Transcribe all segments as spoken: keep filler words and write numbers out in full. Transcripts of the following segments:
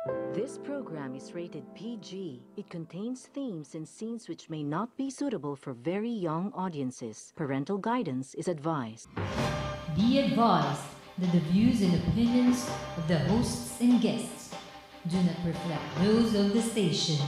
This program is rated P G. It contains themes and scenes which may not be suitable for very young audiences. Parental guidance is advised. Be advised that the views and opinions of the hosts and guests do not reflect those of the station.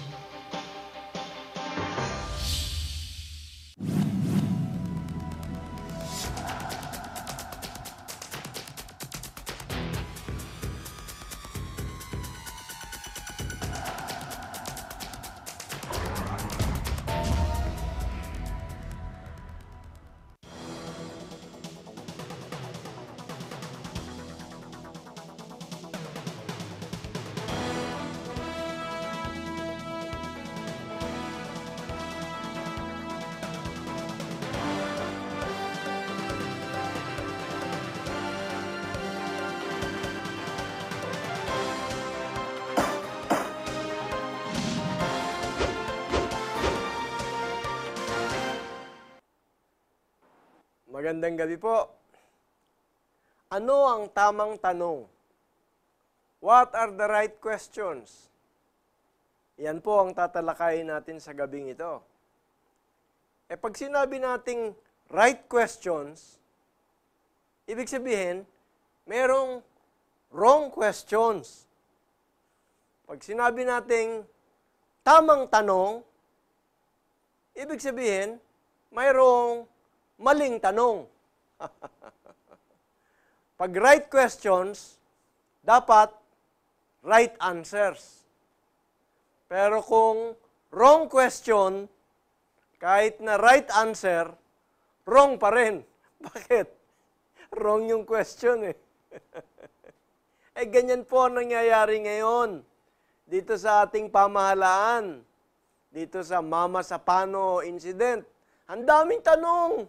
Magandang gabi po. Ano ang tamang tanong? What are the right questions? Yan po ang tatalakayin natin sa gabing ito. E pag sinabi nating right questions, ibig sabihin, merong wrong questions. Pag sinabi nating tamang tanong, ibig sabihin, mayroong maling tanong. Pag right questions, dapat right answers. Pero kung wrong question, kahit na right answer, wrong pa rin. Bakit? Wrong yung question eh. Eh ganyan po ang nangyayari ngayon dito sa ating pamahalaan, dito sa Mama Sapano incident. Ang daming tanong.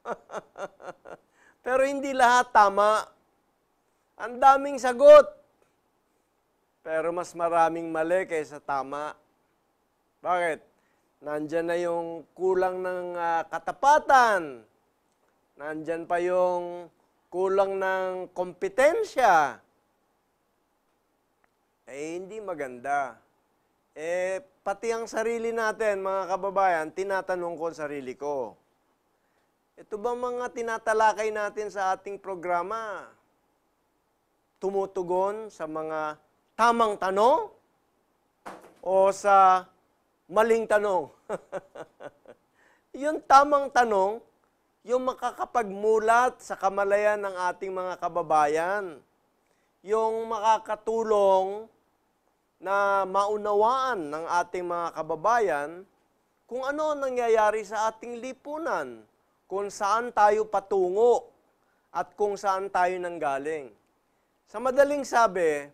Pero hindi lahat tama. Ang daming sagot. Pero mas maraming mali kaysa tama. Bakit? Nandyan na yung kulang ng uh, katapatan. Nandyan pa yung kulang ng kompetensya. Eh, hindi maganda. Eh, pati ang sarili natin, mga kababayan, tinatanong ko ang sarili ko. Ito ba mga tinatalakay natin sa ating programa? Tumutugon sa mga tamang tanong o sa maling tanong? Yung tamang tanong, yung makakapagmulat sa kamalayan ng ating mga kababayan. Yung makakatulong na maunawaan ng ating mga kababayan kung ano nangyayari sa ating lipunan, kung saan tayo patungo at kung saan tayo nanggaling. Sa madaling sabi,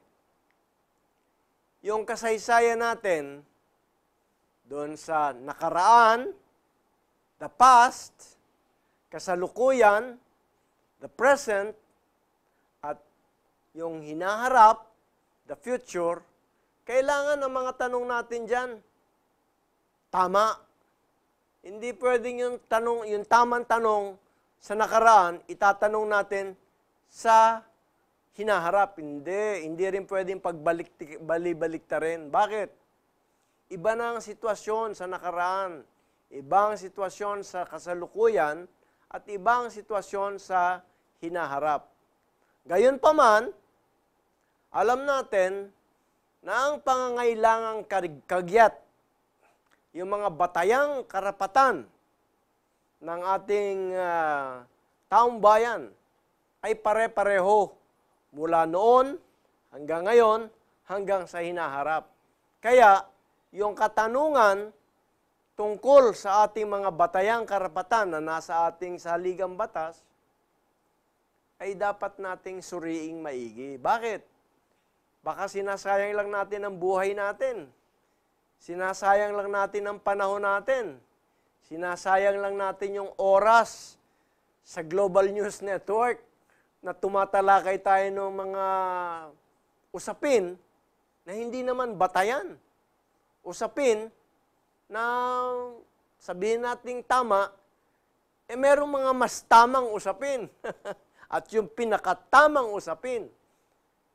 yung kasaysayan natin doon sa nakaraan, the past, kasalukuyan, the present, at yung hinaharap, the future, kailangan ang mga tanong natin dyan tama. Hindi pwedeng yung, tanong, yung tamang tanong sa nakaraan, itatanong natin sa hinaharap. Hindi. Hindi rin pwedeng pagbalik-balik ta rin. Bakit? Iba na ang sitwasyon sa nakaraan. Ibang sitwasyon sa kasalukuyan at ibang sitwasyon sa hinaharap. Gayunpaman, alam natin na ang pangangailangang kagyat, yung mga batayang karapatan ng ating uh, taong bayan ay pare-pareho mula noon hanggang ngayon hanggang sa hinaharap. Kaya yung katanungan tungkol sa ating mga batayang karapatan na nasa ating saligang batas ay dapat nating suriing maigi. Bakit? Baka sinasayang lang natin ang buhay natin. Sinasayang lang natin ang panahon natin. Sinasayang lang natin yung oras sa Global News Network na tumatalakay tayo ng mga usapin na hindi naman batayan. Usapin na sabihin nating tama, eh merong mga mas tamang usapin. At yung pinakatamang usapin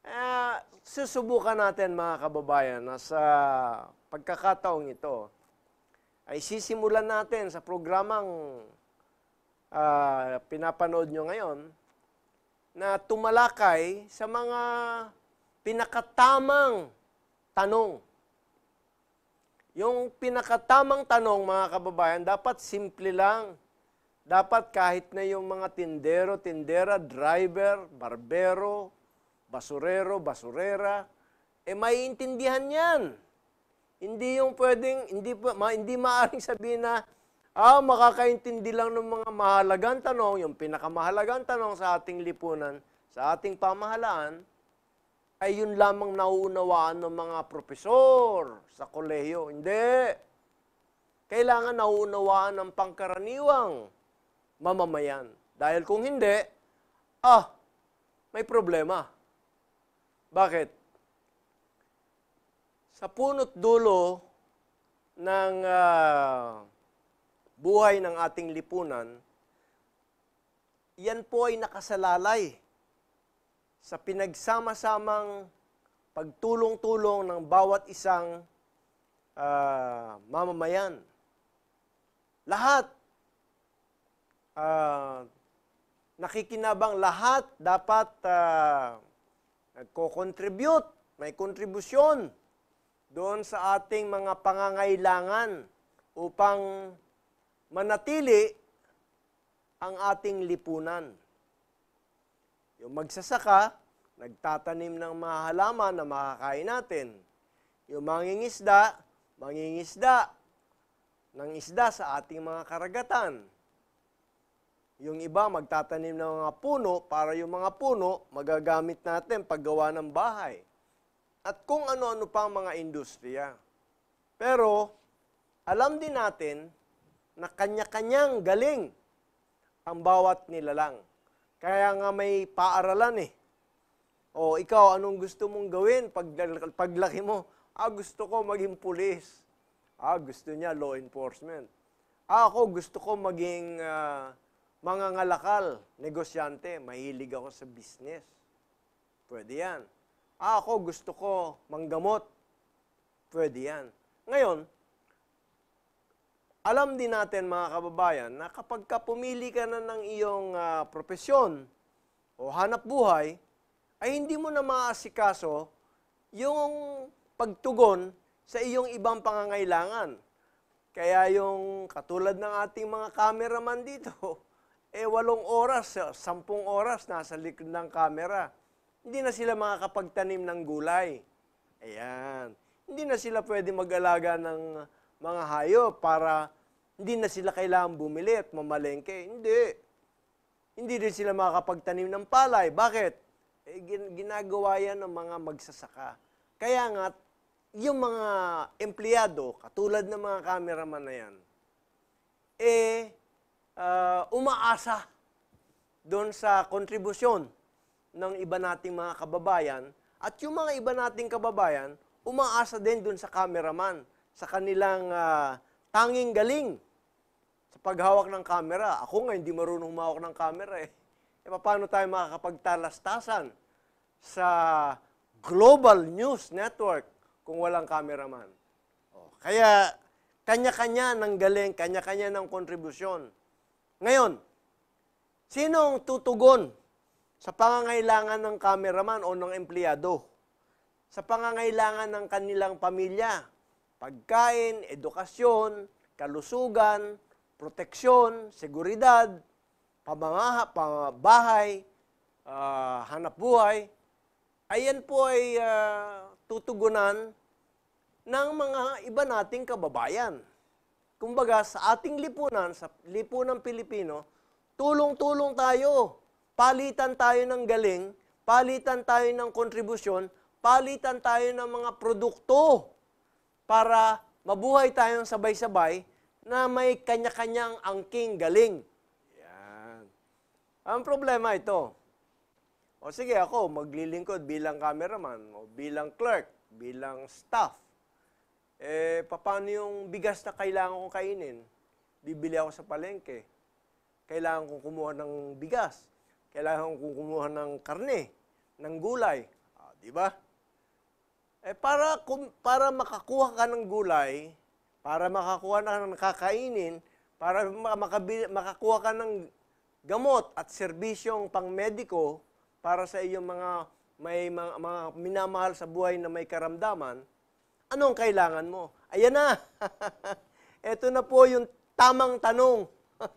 Eh, susubukan natin mga kababayan na sa pagkakataong ito ay sisimulan natin sa programang uh, pinapanood nyo ngayon na tumalakay sa mga pinakatamang tanong. Yung pinakatamang tanong, mga kababayan, dapat simple lang. Dapat kahit na yung mga tindero, tindera, driver, barbero, basurero, basurera, eh maiintindihan yan. Hindi yung pwedeng, hindi, ma, hindi maaaring sabihin na, ah, makakaintindi lang ng mga mahalagang tanong, yung pinakamahalagang tanong sa ating lipunan, sa ating pamahalaan, ay yun lamang nauunawaan ng mga propesor sa kolehiyo. Hindi. Kailangan nauunawaan ng pangkaraniwang mamamayan. Dahil kung hindi, ah, may problema. Bakit? Sa punot dulo ng uh, buhay ng ating lipunan, yan po ay nakasalalay sa pinagsama-samang pagtulong-tulong ng bawat isang uh, mamamayan. Lahat, uh, nakikinabang lahat dapat uh, nagko-contribute, may kontribusyon doon sa ating mga pangangailangan upang manatili ang ating lipunan. Yung magsasaka, nagtatanim ng mga halaman na makakain natin. Yung mangingisda, mangingisda ng isda sa ating mga karagatan. Yung iba, magtatanim ng mga puno para yung mga puno magagamit natin paggawa ng bahay. At kung ano-ano pang mga industriya. Pero, alam din natin na kanya-kanyang galing ang bawat nilalang. Kaya nga may paaralan eh. O ikaw, anong gusto mong gawin pag, paglaki mo? Ah, gusto ko maging pulis. Ah, gusto niya law enforcement. Ah, ako gusto ko maging uh, mangangalakal, negosyante. Mahilig ako sa business. Pwede yan. Ah, ako gusto ko manggamot. Pwede yan. Ngayon, alam din natin mga kababayan na kapag ka pumili ka na ng iyong uh, propesyon o hanap buhay, ay hindi mo na maaasikaso yung pagtugon sa iyong ibang pangangailangan. Kaya yung katulad ng ating mga cameraman dito, eh walong oras, sampung oras nasa likod ng camera. Hindi na sila makakapagtanim ng gulay. Ayan. Hindi na sila pwede mag-alaga ng mga hayop para hindi na sila kailangan bumili at mamalengke. Hindi. Hindi din sila makakapagtanim ng palay. Bakit? Eh, ginagawa yan ng mga magsasaka. Kaya nga, yung mga empleyado, katulad ng mga cameraman na yan, eh, uh, umaasa doon sa kontribusyon ng iba nating mga kababayan at yung mga iba nating kababayan, umaasa din doon sa cameraman, sa kanilang uh, tanging galing sa paghawak ng camera. Ako nga, hindi marunong humawak ng camera eh. E paano tayo makakapagtalastasan sa global news network kung walang cameraman? O, kaya, kanya-kanya ng galing, kanya-kanya ng kontribusyon. Ngayon, sinong tutugon sa pangangailangan ng cameraman o ng empleyado? Sa pangangailangan ng kanilang pamilya? Pagkain, edukasyon, kalusugan, proteksyon, seguridad, pamamaha, pamabahay, uh, hanap buhay, ayan po ay uh, tutugunan ng mga iba nating kababayan. Kumbaga, sa ating lipunan, sa lipunang Pilipino, tulong-tulong tayo. Palitan tayo ng galing, palitan tayo ng kontribusyon, palitan tayo ng mga produkto para mabuhay tayong sabay-sabay na may kanya-kanyang angking galing. Yan. Ang problema ito. O sige, ako maglilingkod bilang cameraman, o bilang clerk, bilang staff. Eh, paano yung bigas na kailangan kong kainin? Bibili ako sa palengke. Kailangan kong kumuha ng bigas. Kailangan kong kumuha ng karne, ng gulay. Ah, Di ba? Eh para, kum, para makakuha ka ng gulay, para makakuha ka ng kakainin, para makabi, makakuha ka ng gamot at serbisyong pangmediko para sa iyong mga may mga, mga minamahal sa buhay na may karamdaman, anong kailangan mo? Ayan na. Ito na po yung tamang tanong.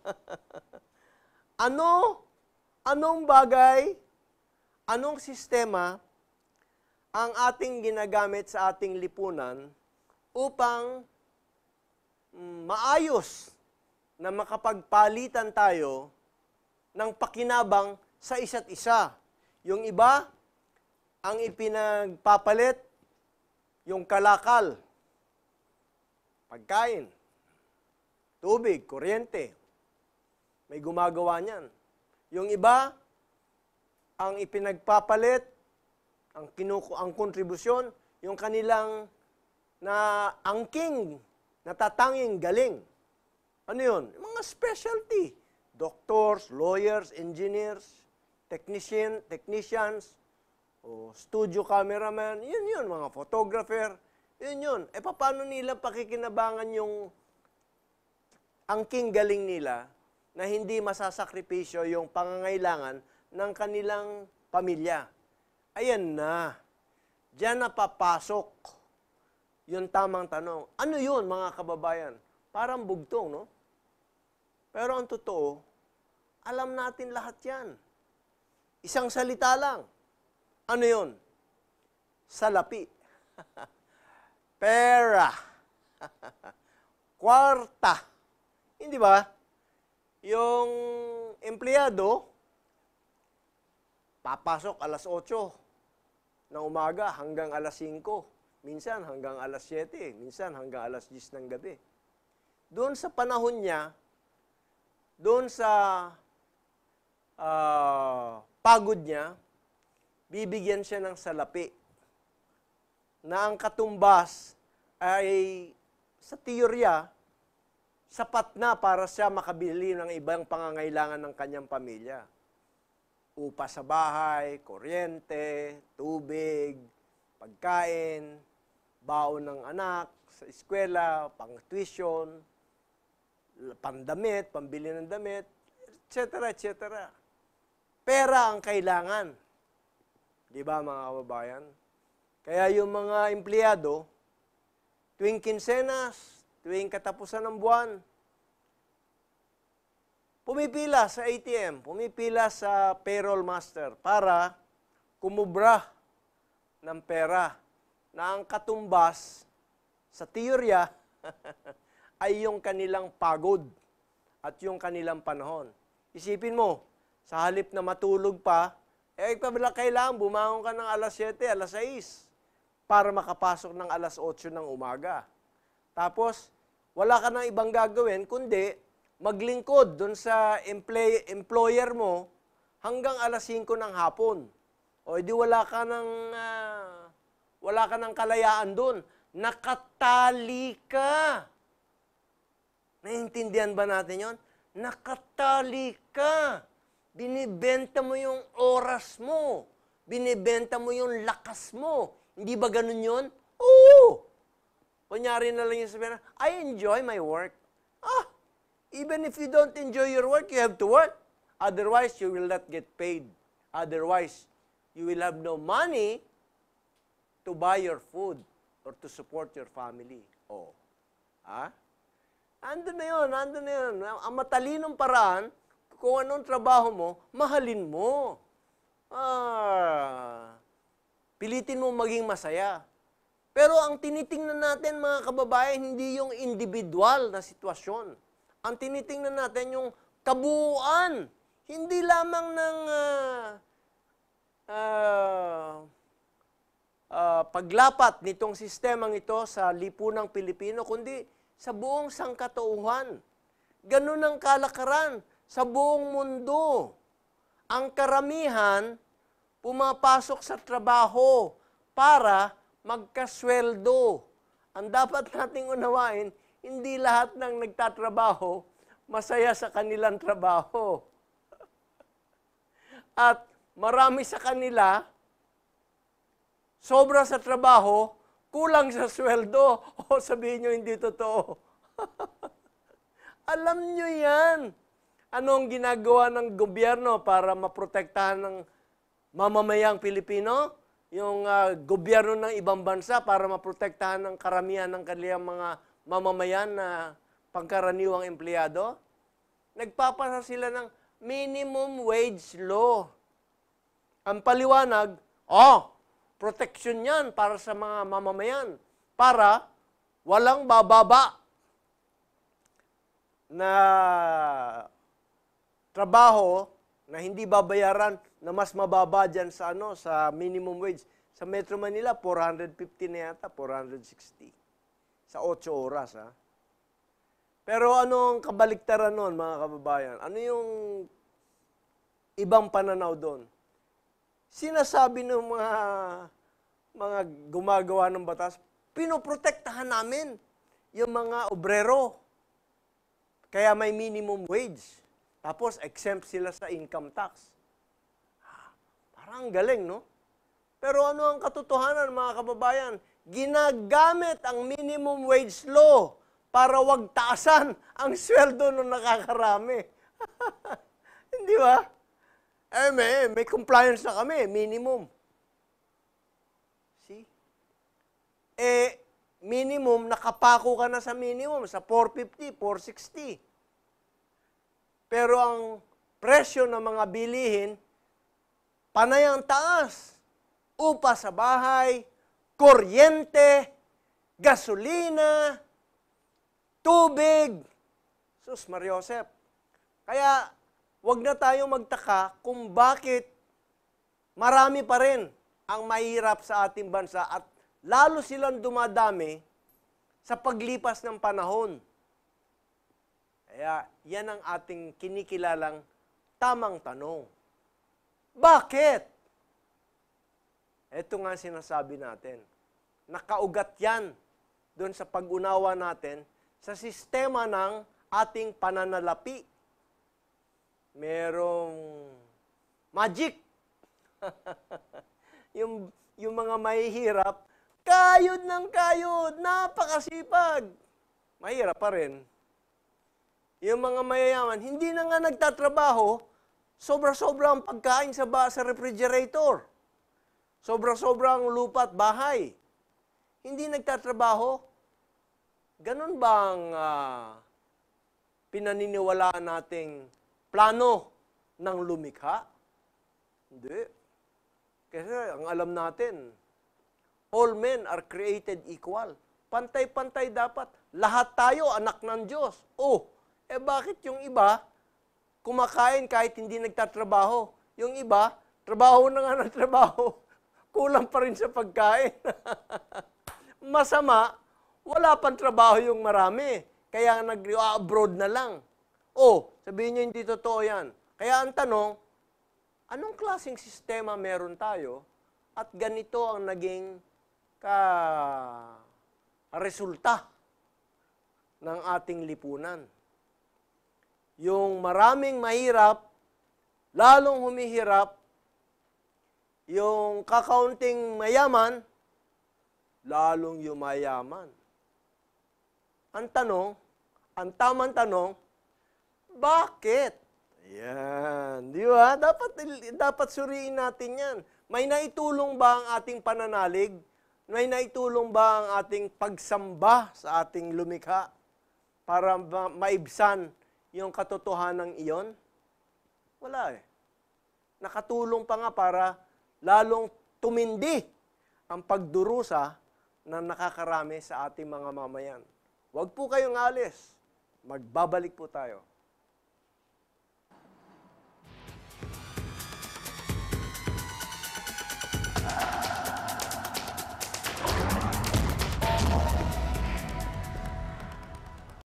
Ano? Anong bagay? Anong sistema ang ating ginagamit sa ating lipunan upang mm, maayos na makapagpalitan tayo ng pakinabang sa isa't isa? Yung iba, ang ipinagpapalit, yung kalakal, pagkain, tubig, kuryente. May gumagawa niyan. Yung iba, ang ipinagpapalit, ang, kinuku, ang kontribusyon, yung kanilang na angking, natatanging galing. Ano yun? Mga specialty. Doctors, lawyers, engineers, technician, technicians, o studio cameraman, yun yun, mga photographer, yun yun. E paano nila pakikinabangan yung angking galing nila na hindi masasakripisyo yung pangangailangan ng kanilang pamilya? Ayan na. Diyan na papasok yung tamang tanong. Ano yun, mga kababayan? Parang bugtong, no? Pero ang totoo, alam natin lahat yan. Isang salita lang. Ano yun? Salapi. Pera. Kwarta. Hindi ba? Yung empleyado, papasok alas otso ng umaga hanggang alas singko. Minsan hanggang alas siyete. Minsan hanggang alas diyes ng gabi. Doon sa panahon niya, doon sa uh, pagod niya, bibigyan siya ng salapi na ang katumbas ay sa teorya sapat na para siya makabili ng ibang pangangailangan ng kanyang pamilya. Upa sa bahay, kuryente, tubig, pagkain, baon ng anak sa eskwela, pang-tuition, pandamit, pambili ng damit, et cetera, et cetera. Pera ang kailangan. Di ba, mga kababayan? Kaya yung mga empleyado, tuwing kinsenas, tuwing katapusan ng buwan, pumipila sa A T M, pumipila sa payroll master para kumubra ng pera na ang katumbas sa teorya ay yung kanilang pagod at yung kanilang panahon. Isipin mo, sa halip na matulog pa, eh pabila kailangan bumangon ka ng alas siyete, alas sais para makapasok ng alas otso ng umaga. Tapos, wala ka nang ibang gagawin, kundi maglingkod doon sa employ, employer mo hanggang alas singko ng hapon. O edi wala ka ng, uh, wala ka ng kalayaan doon. Nakatali ka. Naiintindihan ba natin yon? Nakatali ka. Binibenta mo yung oras mo. Binibenta mo yung lakas mo. Hindi ba ganun yun? Oo! Kunyari na lang yung sabihin, I enjoy my work. Ah, even if you don't enjoy your work, you have to work. Otherwise, you will not get paid. Otherwise, you will have no money to buy your food or to support your family. Oh. Ah? Andun na yun, andun na yun. Ang matalinong paraan, kung anong trabaho mo, mahalin mo. Ah, pilitin mo maging masaya. Pero ang tinitingnan natin, mga kababayan, hindi yung individual na sitwasyon. Ang tinitingnan natin yung kabuuan. Hindi lamang ng uh, uh, uh, paglapat nitong sistemang ito sa lipunang Pilipino, kundi sa buong sangkatauhan. Ganun ang kalakaran sa buong mundo. Ang karamihan pumapasok sa trabaho para magkasweldo. Ang dapat nating unawain, hindi lahat ng nagtatrabaho masaya sa kanilang trabaho. At marami sa kanila sobra sa trabaho, kulang sa sweldo. O sabihin nyo hindi totoo. Alam nyo yan. Anong ginagawa ng gobyerno para maprotektahan ng mamamayang Pilipino? Yung uh, gobyerno ng ibang bansa para maprotektahan ng karamihan ng kanilang mga mamamayan na pangkaraniwang empleyado? Nagpapasa sila ng minimum wage law. Ang paliwanag, oh, protection yan para sa mga mamamayan, para walang bababa na trabaho na hindi babayaran na mas mababa dyan sa, ano, sa minimum wage. Sa Metro Manila, four hundred fifty na yata, four hundred sixty. Sa eight oras, ha? Pero anong kabaliktaran nun, mga kababayan? Ano yung ibang pananaw doon? Sinasabi ng mga, mga gumagawa ng batas, pinoprotektahan namin yung mga obrero. Kaya may minimum wage. Tapos exempt sila sa income tax. Parang galing, no? Pero ano ang katotohanan, mga kababayan? Ginagamit ang minimum wage law para wag taasan ang sweldo ng nakakarami. Hindi ba? Eh, may, may compliance na kami, minimum. See? Eh, minimum, nakapako ka na sa minimum, sa four fifty, four sixty. Pero ang presyo ng mga bilihin, panay ang taas. Upa sa bahay, kuryente, gasolina, tubig. Sus, Mariosep. Kaya, wag na tayo magtaka kung bakit marami pa rin ang mahirap sa ating bansa at lalo silang dumadami sa paglipas ng panahon. Kaya, yan ang ating kinikilalang tamang tanong. Bakit? Ito nga sinasabi natin. Nakaugat yan doon sa pag-unawa natin sa sistema ng ating pananalapi. Merong magic. yung, yung mga mahihirap, kayod ng kayod, napakasipag. Mahirap pa rin. Yung mga mayayaman, hindi na nga nagtatrabaho, sobra-sobra ang pagkain sa, ba sa refrigerator. Sobra-sobra ang lupa at bahay. Hindi nagtatrabaho. Ganon bang uh, pinaniniwalaan nating plano ng lumikha? Hindi. Kasi ang alam natin, all men are created equal. Pantay-pantay dapat. Lahat tayo anak ng Diyos. Oh, eh bakit yung iba kumakain kahit hindi nagtatrabaho? Yung iba, trabaho na nga ng trabaho. Kulang pa rin sa pagkain. Masama, wala pang trabaho yung marami. Kaya nag-abroad na lang. Oh, sabihin nyo hindi totoo yan. Kaya ang tanong, anong klaseng sistema meron tayo at ganito ang naging ka resulta ng ating lipunan? Yung maraming mahirap, lalong humihirap, yung kakaunting mayaman, lalong yumayaman. Ang tanong, ang tamang tanong, bakit? Ayan, di ba? Dapat, dapat suriin natin yan. May naitulong ba ang ating pananalig? May naitulong ba ang ating pagsamba sa ating lumikha para ma maibsan yung katotohanan iyon? Wala eh. Nakatulong pa nga para lalong tumindi ang pagdurusa na nakakarami sa ating mga mamayan. Huwag po kayong alis. Magbabalik po tayo.